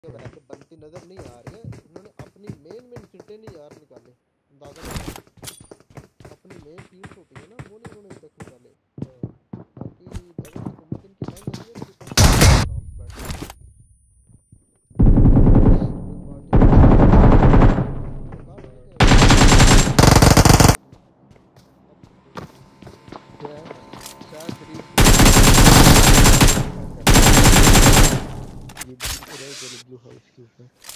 बना के बनती नजर नहीं आ रही है। उन्होंने अपनी मेन सीटें नहीं यार निकाले, अंदाजा लगा अपनी मेन सीट्स होती है ना वो नहीं उन्होंने अभी तक निकाले। बाकी अगर हुकूमत इनकी बंद हो रही है तो आराम से बैठ पार्टी ये ब्लू हाउस के ऊपर